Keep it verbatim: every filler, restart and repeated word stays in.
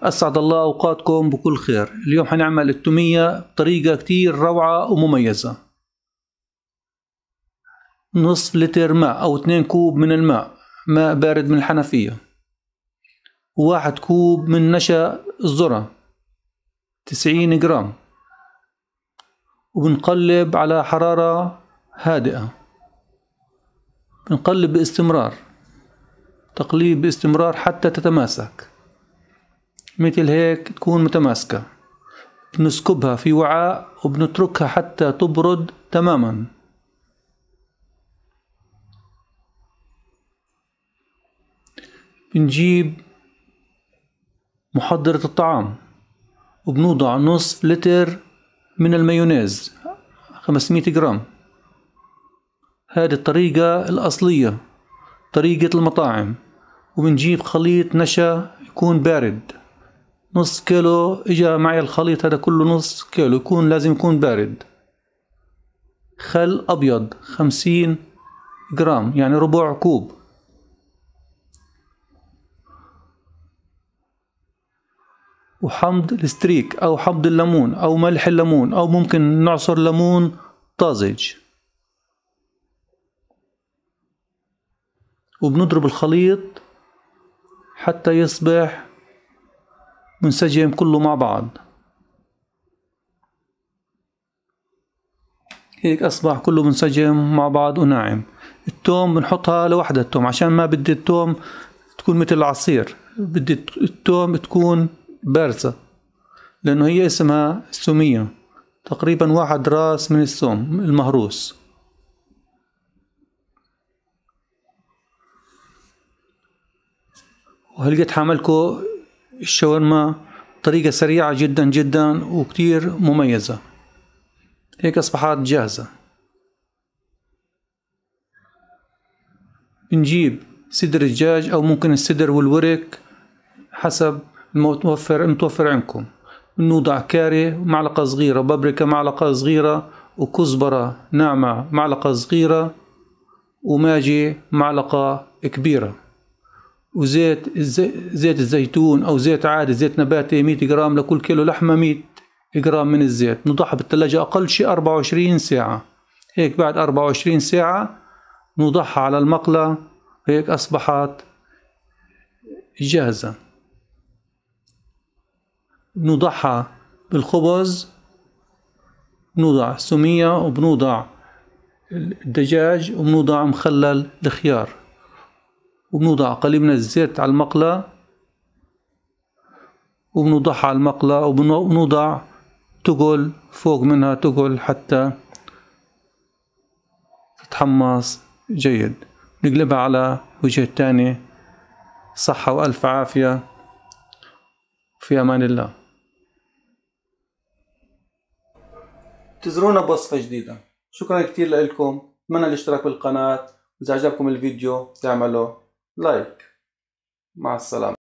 أسعد الله أوقاتكم بكل خير. اليوم حنعمل التومية بطريقة كتير روعة ومميزة. نصف لتر ماء أو اثنين كوب من الماء، ماء بارد من الحنفية، وواحد كوب من نشا الذرة تسعين جرام، وبنقلب على حرارة هادئة. بنقلب باستمرار، تقليب باستمرار حتى تتماسك مثل هيك، تكون متماسكة. بنسكبها في وعاء وبنتركها حتى تبرد تماما. بنجيب محضرة الطعام وبنوضع نصف لتر من المايونيز خمسمية جرام. هذه الطريقة الأصلية، طريقة المطاعم. وبنجيب خليط نشا يكون بارد، نص كيلو اجا معي الخليط هذا كله، نص كيلو يكون لازم يكون بارد. خل أبيض خمسين جرام يعني ربع كوب. وحمض الستريك أو حمض الليمون أو ملح الليمون، أو ممكن نعصر ليمون طازج. وبنضرب الخليط حتى يصبح منسجم كله مع بعض. هيك أصبح كله منسجم مع بعض وناعم. التوم بنحطها لوحدها، التوم عشان ما بدي التوم تكون مثل العصير، بدي التوم تكون بارزة، لأنه هي اسمها الثومية. تقريبا واحد راس من الثوم المهروس. وهلقيت حعملكو الشاورما طريقة سريعة جدا جدا وكتير مميزة. هيك أصبحت جاهزة. بنجيب صدر الدجاج أو ممكن الصدر والورك حسب المتوفر المتوفر عندكم. بنوضع كاري معلقة صغيرة، بابريكا معلقة صغيرة، وكزبرة ناعمة معلقة صغيرة، وماجي معلقة كبيرة، وزيت زيت الزيتون أو زيت عادي، زيت نباتي مية جرام لكل كيلو لحمة، مية جرام من الزيت. نوضعها بالثلاجة أقل شيء أربعة وعشرين ساعة. هيك بعد أربعة وعشرين ساعة نوضعها على المقلة. هيك أصبحت جاهزة. بنوضعها بالخبز، بنوضع الثومية وبنوضع الدجاج وبنوضع مخلل الخيار، وبنوضع قليل من الزيت على المقلة، وبنوضعها على المقلة، وبنوضع تقل فوق منها، تقل حتى تتحمص جيد. نقلبها على وجه الثاني. صحة وألف عافية، في أمان الله. انتظرونا بوصفة جديدة. شكرا كتير لكم. أتمنى الاشتراك بالقناة. إذا عجبكم الفيديو تعملوا لايك. مع السلامة.